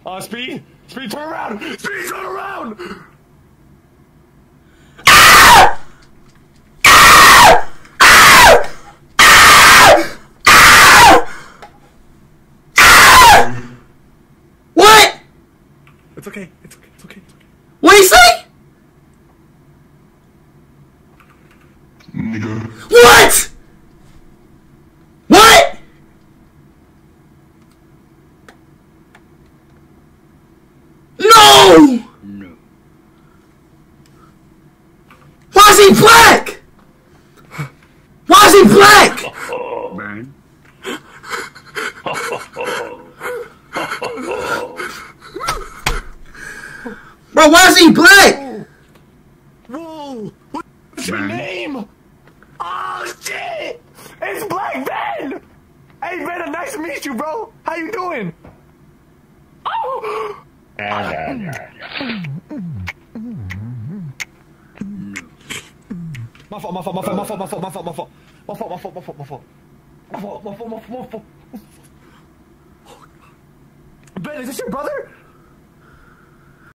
Speed? Speed, turn around! Speed, turn around! What? It's okay. It's okay. It's okay. It's okay. What'd he say? Nigga. What? What? No! No. Why is he black? Why is he black? Man. Bro, why is he black? Whoa! What's your name? Oh shit! It's Black Ben! Hey Ben, nice to meet you, bro. How you doing? Oh! My fault. Ben, is this your brother?